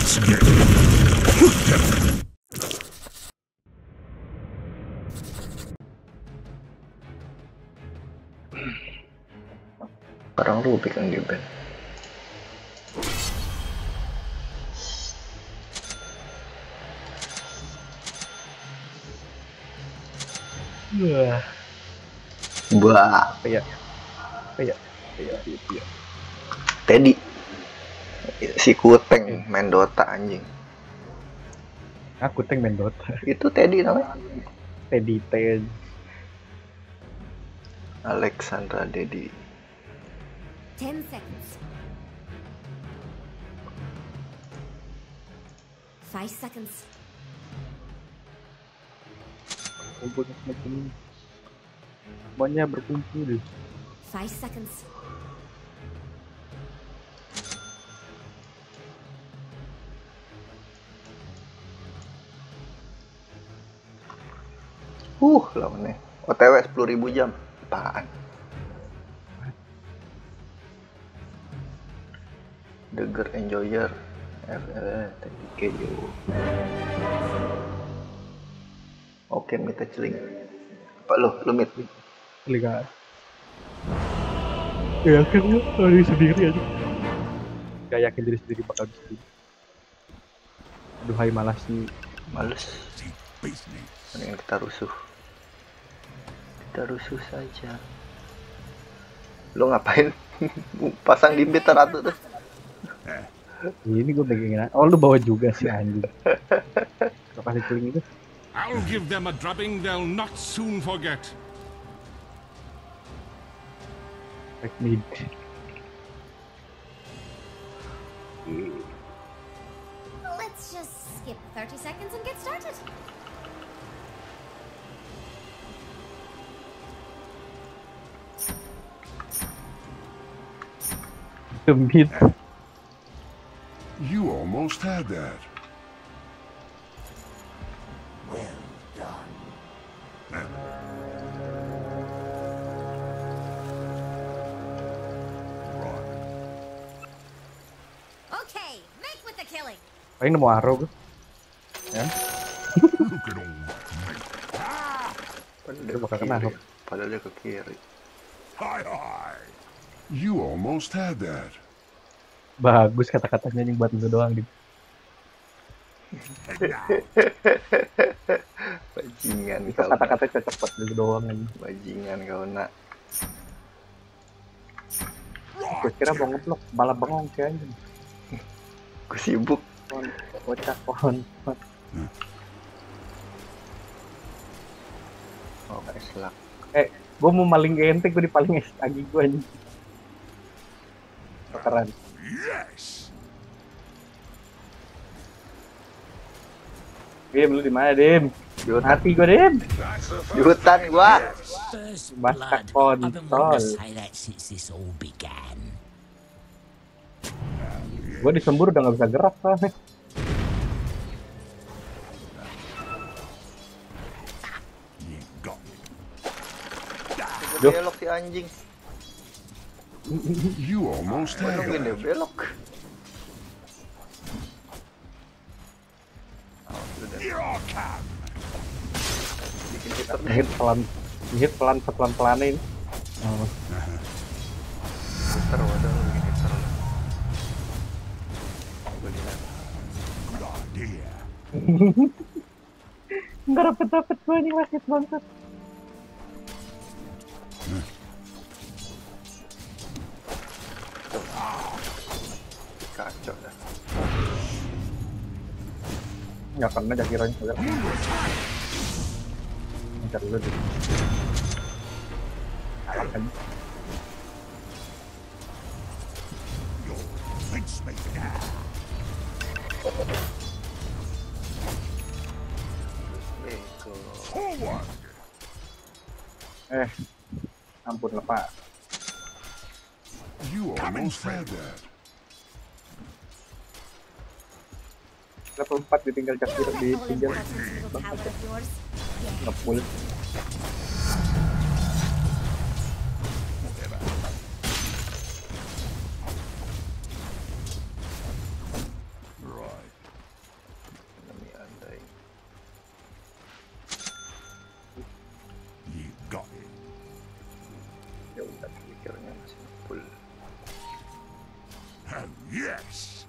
Let's get Orang Rubik yang di band. Wah, Iya. Teddy. Si Kuteng main Dota anjing. Aku Teng main Dota. Itu Teddy namanya. Teddy Ten. Alexandra Dedi. 10 seconds. 5 seconds. Kumpul macam ini. Semuanya berkumpul. 5 seconds. Lawannya. OTW 10.000 jam. Apaan? Degger Enjoyer. TKO. Oke, minta celing. Apa lu mit? Liga. Ya yakin lu diri sendiri aja. Gak yakin diri sendiri bakal bisa. Aduhai malas sih. Males. Mending kita rusuh. Kita rusuh saja. Lu ngapain? Pasang di meter ratu tuh. Ini gue pengen. Oh lu bawa juga sih anjing. Kau kasih celing itu. I'll give them a drubbing they'll not soon forget. Back mid. Let's just skip 30 seconds and get started. Ke mid. You almost had that. Okay, make with the killing. Paling nemu arrow gue. Ya. Look at all Padahal Dia bakal kena hook. Padahal dia ke kiri. Hi. You almost had that. Bagus kata-katanya yang buat lu doang di. Bajingan Itu kau. kata-kata cocok buat lu doang aja. Bajingan kau nak. Gue kira mau ngeblok, malah bengong kayak anjing. Gue sibuk. Bocah pohon. Oh, kayak selak. Gue mau maling ente, gue dipaling lagi gue anjing. Keren. Yes. Dim, lu di mana Dim? Di hutan. Mati gue Dim. Di hutan gua. First Masak blood. I've been wanting kontol. to say that since this all began. Gue disembur udah gak bisa gerak soalnya. You got me. Duh. Belok si anjing. You almost Gua had nungguin dia that. belok. Oh, sudah. Here I come. Bikin hitter deh. Hit pelan pelan-pelanin. Oh. Hitter, waduh lu bikin hitter. Gua lihat. Good idea. Nggak dapet gue nih wasit bangsat. Kacau dah. Nggak kena jakirannya udah. Ntar dulu deh. Kalah kan. Your face maker. Beko. Forward. Ampun lah Pak. You almost had that. Level 4 ditinggal jakiran di All pinjam. important little tower of yours. Ngepul. Right. Akhirnya masih full. Yes.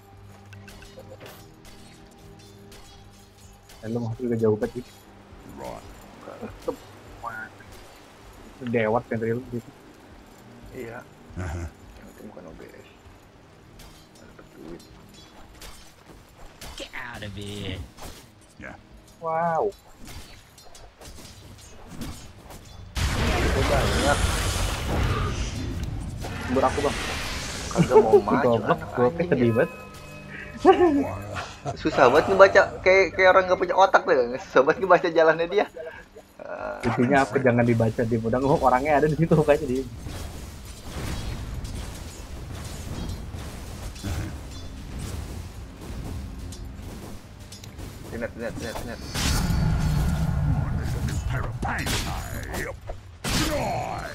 Lu masuk juga jauh banget gitu. Right. Tetep. Wah. Dewat kan real gitu. Iya. Uh-huh. Yang itu bukan OBS. Dapat duit. Get out of here. Yeah. Wow. Itu banyak. Sumber aku bang. Kagak mau maju. Goblok, anak gue anjing sedih ya. banget. Susah banget ngebaca kayak orang nggak punya otak tuh. Susah banget ngebaca jalannya dia. Intinya apa jangan dibaca di mudah orangnya ada di situ kayaknya dia. Net. Pair of pants. Yep. Right.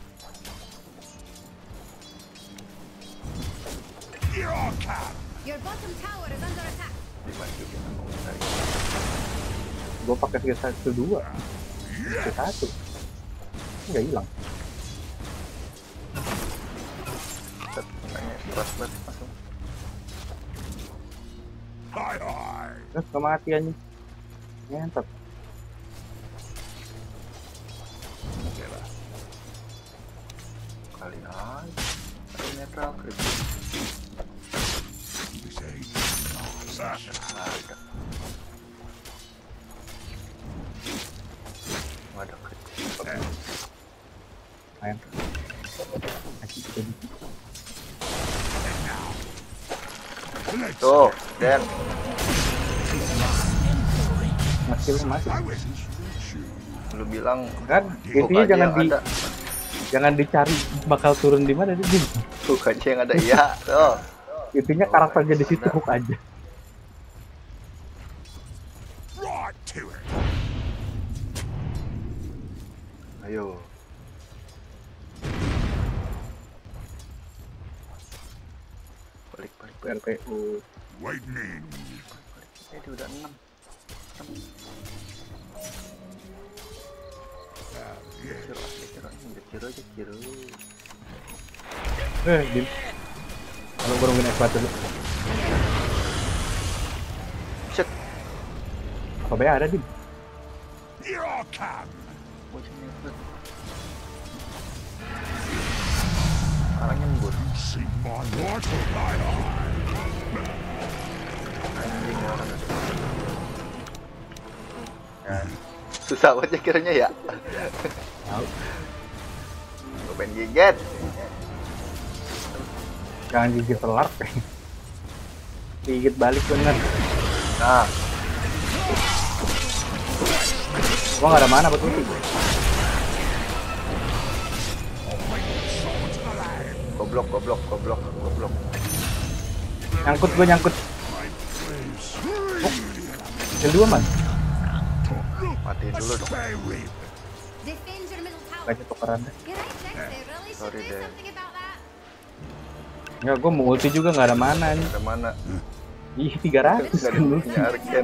Your cat. Your bottom tower is under attack. Dimasukin sama Untai. Gue pakai skill 2, skill 1 nggak hilang. Tanya keras banget langsung. Hi. Terus kematiannya ngentot. Kali aja. Ada netral krip. This ain't nice. Ada. Ada krip. Main. Masih bisa di. Let's Tuh, Dan. Masih masih. I wasn't sure. Lu bilang Kan hook intinya aja jangan yang di ada. jangan dicari bakal turun di mana dia. Hook aja yang ada. Iya, tuh. Intinya karakternya di situ hook aja. Right to it. Ayo. Balik. RPU. Lightning. Dia udah 6. Kiro. Dim. Kalau gue nungguin X dulu. Shit. Apa BA ada Dim? Your cat. Sekarang nyembur. See my mortal eye. Anjing orang ada. Susah banget ya kiranya ya. Tahu. Gue pengen gigit. Jangan gigit telar. Gigit balik bener. Nah, Gua nggak ada mana buat ulti. Goblok. Nyangkut. Skill 2 man. Matiin dulu dong. Defend your middle tower. Kayaknya tukeran deh. Your right they really should Sorry, do Dan. something about that. Enggak, gua mau ulti juga nggak ada mana nih. Ada mana? Ih, 300 Gak ada kan lu. punya Arken.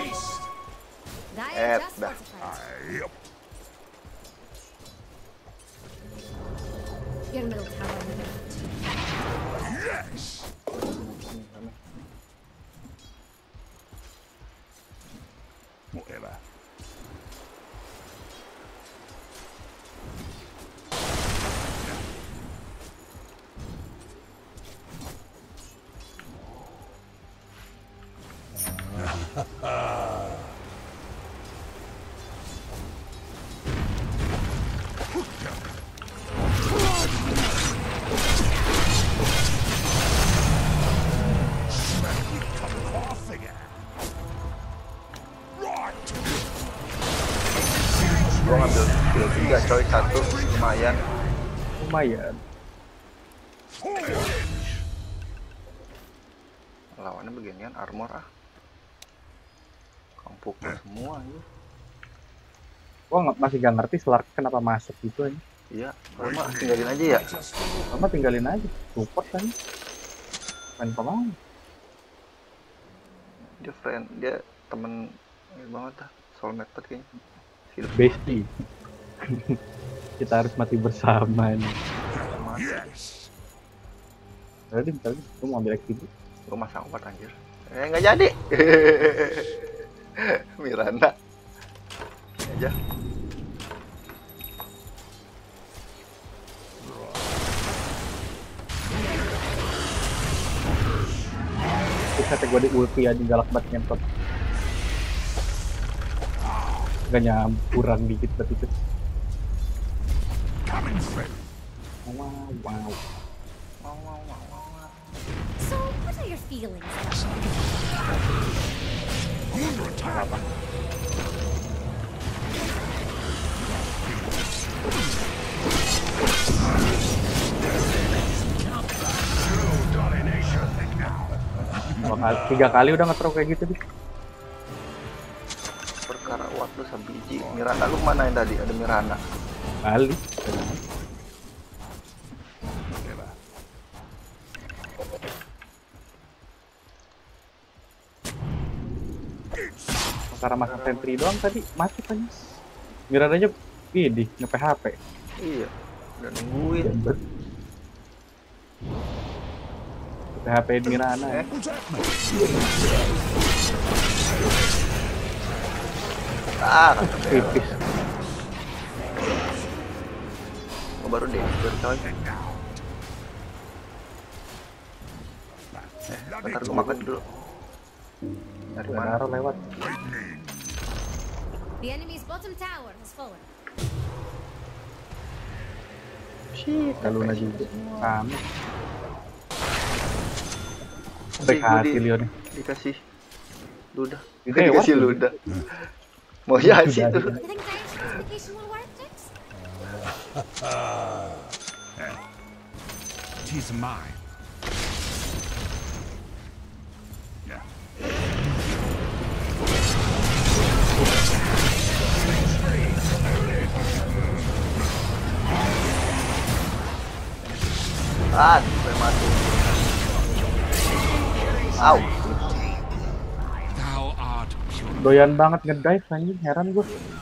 Dire just dah. fortified. Yep. Your middle tower under attack. Yes. Whatever. Gua ngambil skill 3 coy, 1 lumayan. Lumayan. Lawannya beginian armor ah. Kampuk semua ya. Gua masih gak ngerti Slark kenapa masuk gitu aja. Iya, mah tinggalin aja ya. Sama tinggalin aja. Support kan. Main kemana? Dia temen ini banget ah. Soulmate banget kayaknya. Bestie. Kita harus mati bersama nih. Mati Tadi gue mau ambil XP. Gue masang obat anjir. Nggak jadi. Miranda. Aja. Kata gue di ulti aja galak banget ngentot. Gak nyam, kurang dikit berarti itu. Wow. So, what are your feelings? Apa? Tiga kali udah nge-throw kayak gitu deh. Perkara waktu sabiji. Miranda lu mana yang tadi? Ada Miranda. Balik. Karena makan sentry doang tadi mati kan. Mirandanya ini nge-PHP. Iya. Udah nungguin. PHP Miranda ya. Tipis. Oh, baru deh, baru coy. Bentar gue makan dulu. Dari mana? Naro lewat. The enemy's bottom tower has fallen. Kalau lagi kami. Baik hati Leon. Dikasih ludah. Dikasih ludah. Mau ya sih tuh. You think Dire's justification will work, Jax? Tis mine. Sampai mati. Au. Thou art pure. Doyan banget ngedive anjing, heran gue.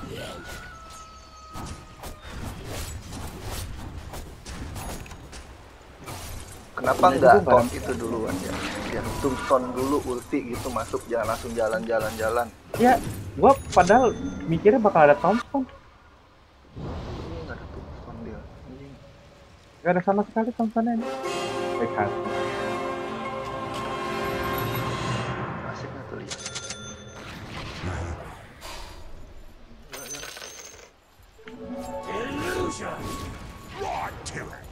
Kenapa enggak taunt itu duluan ya? Biar tombstone dulu ulti gitu masuk, jangan langsung jalan. Ya, gua padahal mikirnya bakal ada tombstone. Enggak ada tombstone dia. Anjing. Gak ada sama sekali tombstone-nya. Baik hati. Asik nggak tuh lihat. Illusion. Right to it.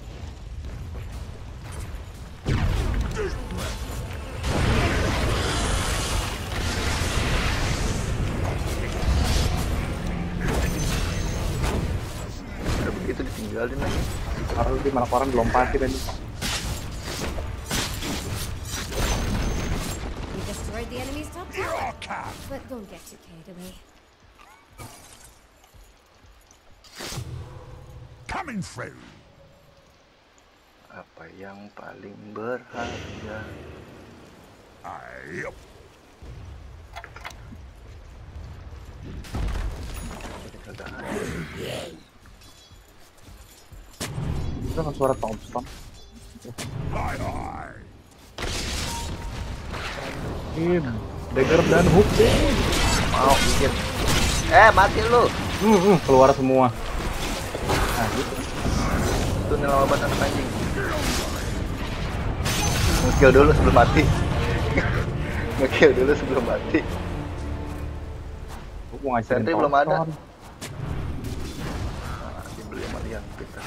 Udah begitu ditinggalin lagi. Harus di malah orang dilompatin aja. You destroyed the enemy's top tower. But don't get too carried away. Coming through. Apa yang paling berharga? Ayo. Kagak ada. Itu kan suara tombstone. Aye. Kim, dagger dan hook. Mau bikin. Mati lu. Keluar semua. Nah, gitu. Itu nih lawan anak anjing. Nge-kill dulu sebelum mati. Nge-kill dulu sebelum mati. Gua mau ngajarin Sentry belum ada. tombstone. Nah, dibeli sama Lian kita.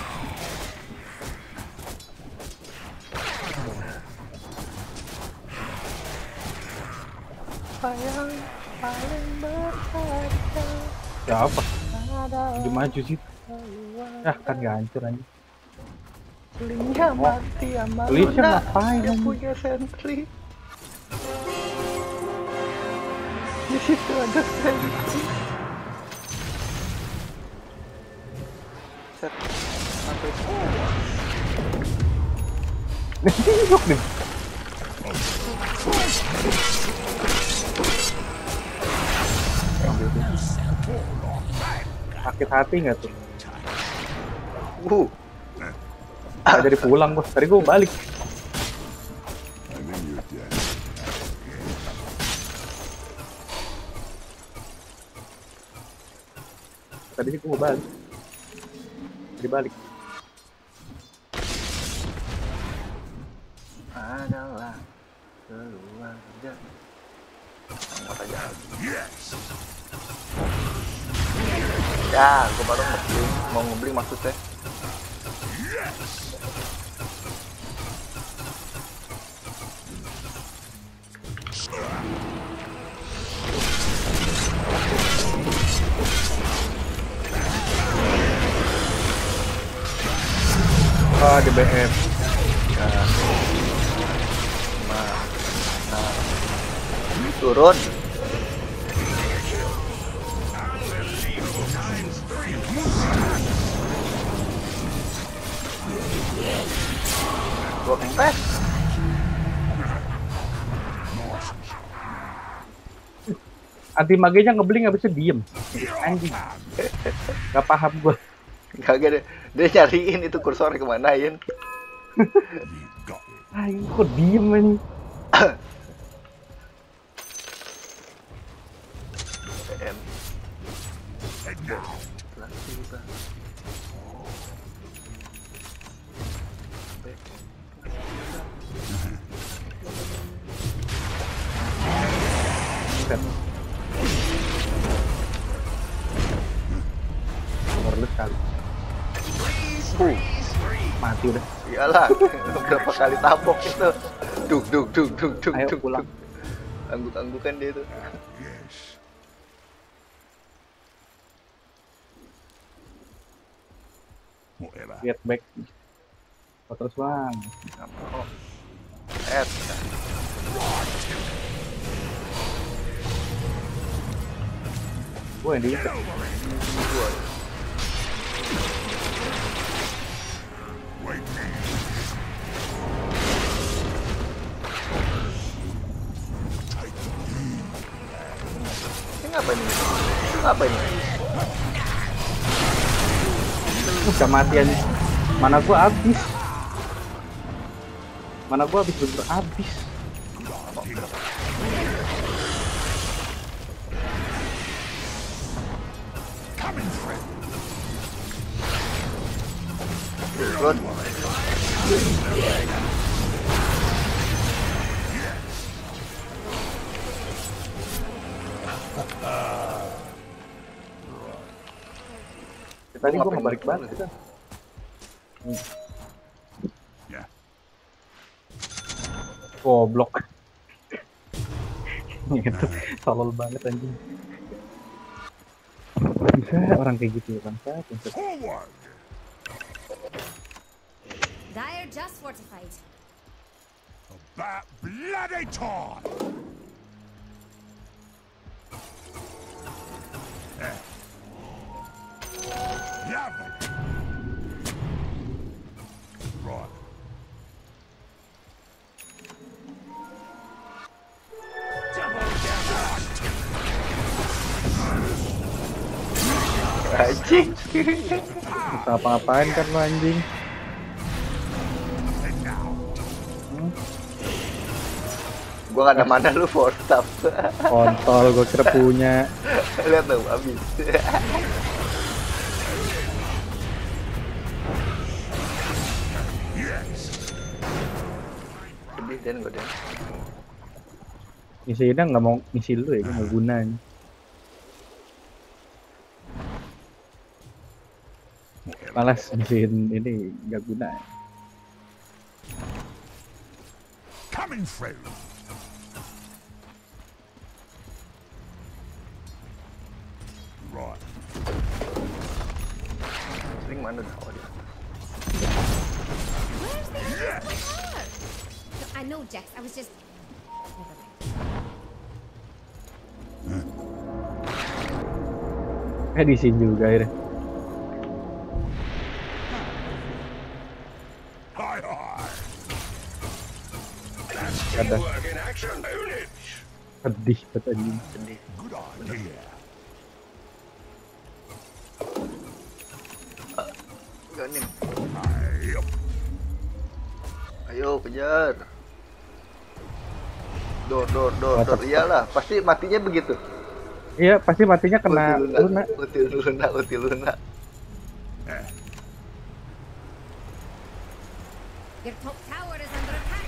Yang paling berharga. Ya apa? Udah maju sih. Ya kan gak hancur aja. Linya mati sama Linya Luna ngapain yang anjing? punya sentry. Di situ ada sentry. Set. Sampai semua. Yuk nih. Sakit hati nggak tuh? Nggak jadi pulang gua. Tadi gua balik. Gue mau balik. Dibalik. Adalah keluarga. Angkat aja. Ya, gue baru mau ngebeli maksudnya. Ah, di BM. Turun. Gua kempes. Anti magenya ngebling habisnya diem. Anjing. Gak paham gue. Kagak deh. Dia nyariin itu kursornya kemana, Yin. Ini kok diem ini. PM. Overload kali. Mati udah. Iyalah, berapa kali tabok itu. Duk. Ayo pulang. Angguk-anggukan dia itu. Get back. Oh, terus bang. Oh. Gue yang diikat. Apa ini? Udah matian. Mana gua habis. Bener habis. Turun. Tadi gua mau balik banget kan. Goblok. Itu tolol banget anjing. Bisa orang kayak gitu ya bangsa. Dire just fortified. That bloody time! Right. Anjing. Bisa apa-apain kan lo anjing. Gua gak ada mana lu force up. Kontol gua kira punya. Lihat tuh habis. Sedih dan gue deh. Ngisi Ida nggak mau ngisi lu ya, nggak guna ini. Malas ngisiin ini nggak guna. Coming through. Right. Sering mana dah? Oh, dia. Where's the car? No, I know, Jax. I was just. Never mind. Di sini juga akhirnya. Ada. Sedih banget anjing. Sedih. Good idea. Ganim. Ayo kejar. Dor. Iyalah, pasti matinya begitu. Iya, pasti matinya kena Luna. Ulti Luna. Your top tower is under attack.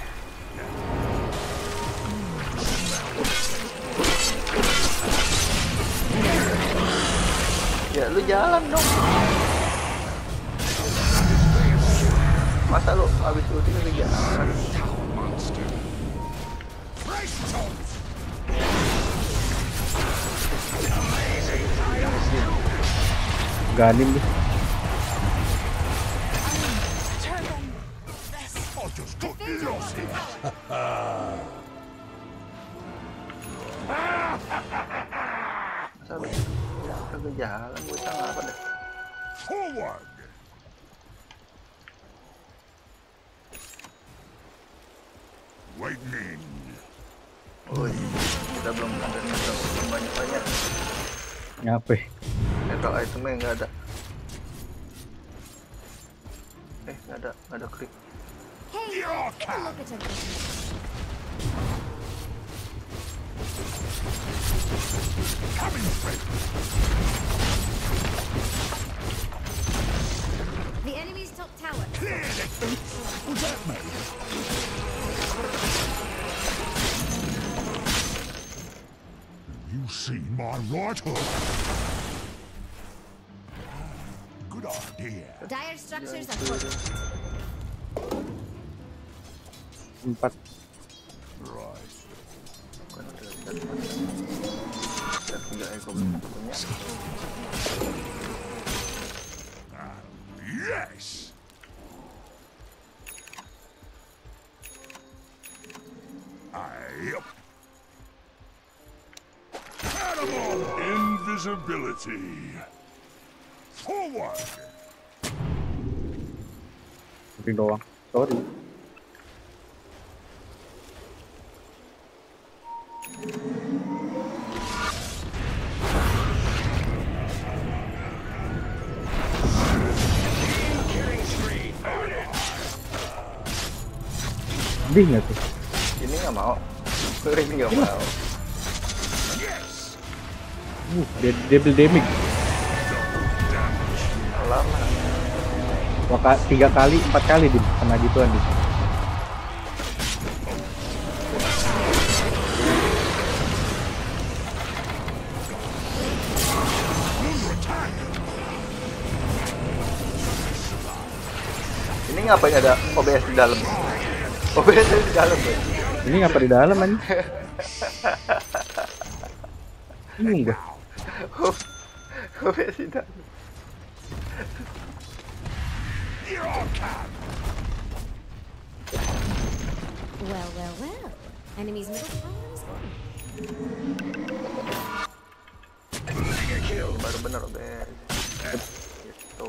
Ya lu jalan dong. Masa lu habis ulti lu jalan? Ganim deh. Masa lu kagak jalan, bocah apa deh? Forward! Lightning! Oh iya, kita belum ada banyak-banyak. Ngapain? Netral itemnya nggak ada. Nggak ada klik. Hey, take a look at your business. Coming straight! The enemy's top tower. Was that me? You see my right hook? Good idea. Dire structures are fortified. 4. Right. Bukan udah 3 ego belum punya. Yes! Yep. Animal invisibility. Forward. Kuping doang. Sorry. Sedih nggak tuh? Ini nggak mau. Ini nggak mau. Double damage. Lama. Wah, 3 kali, 4 kali di kena gituan di. Ini ngapain ada OBS di dalam? OBS di dalam ya? Ini ngapa di dalam anjing? Bingung gua. OBS di dalam. Well. Enemy's middle tower is gone. Baru bener OBS. Gitu.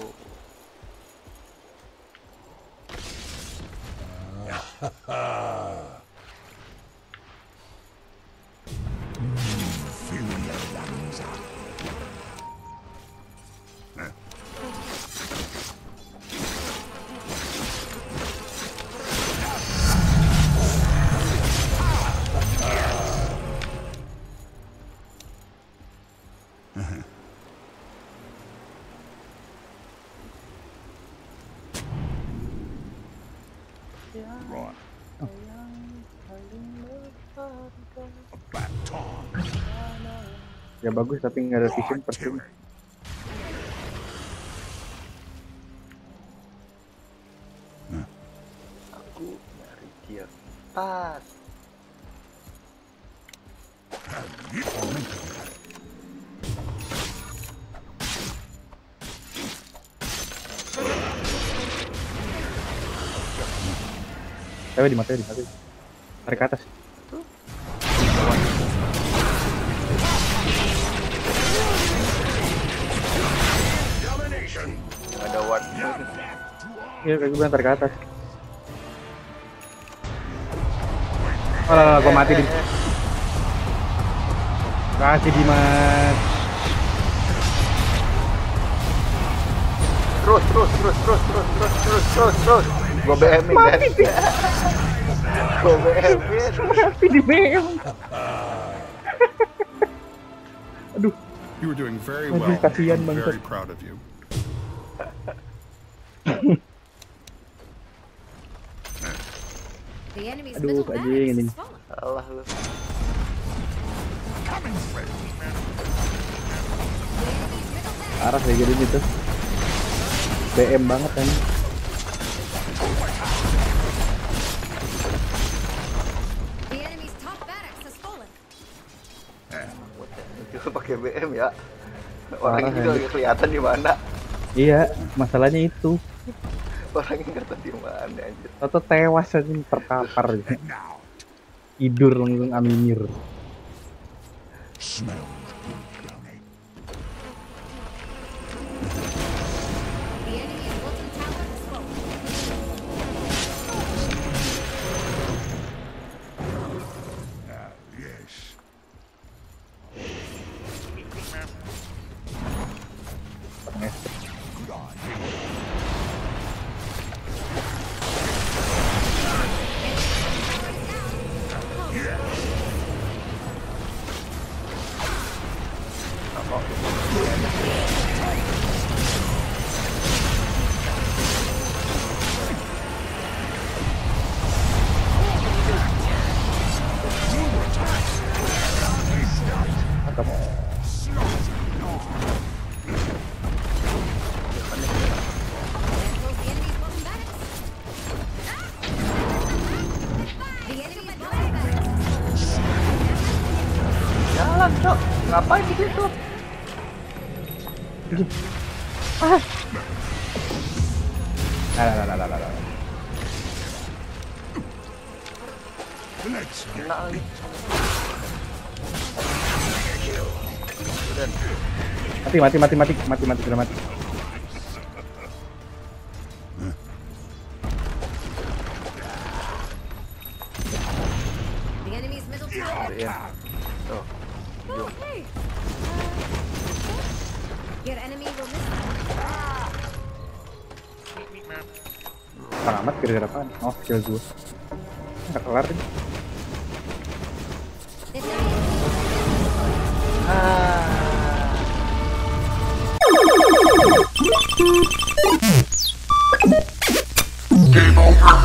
Right. About time. Ya bagus tapi nggak ada vision Right, percuma. Tilly. Aku nyari gear 4. Di mata. Tarik ke atas. Ada ward. Iya, kayak gue bilang tarik ke atas. Oh, gua mati di. Kasih Dimas. Terus. Gua BM-in kan. Gua BM-in. Mati di BM. Aduh, You were doing very Aduh, well. kasihan I'm banget. very proud of you. The enemy's Aduh, middle anjing, barracks ini. has fallen. Alah lu. The enemy's middle barracks. Parah kayak gini gitu. BM banget kan. The enemy's top barracks has fallen. Itu pakai BM ya. Parah, Orangnya juga anjing. gak kelihatan di mana. Iya, masalahnya itu. Orangnya nggak tahu di mana anjir. Atau tewas aja terkapar gitu. Tidur langsung aminir. The enemy's bottom tower has fallen. There goes the enemy's bottom barracks. The enemy's bottom barracks. Jalan, Cok. Ngapain di situ? Kena lagi. Mati sudah mati. The enemy's middle tower. Ya. Tuh. Oh, hey. Your enemy will miss. Selamat kira-kira apaan? Oh, skill gue. Nggak kelar nih. This enemy Ah.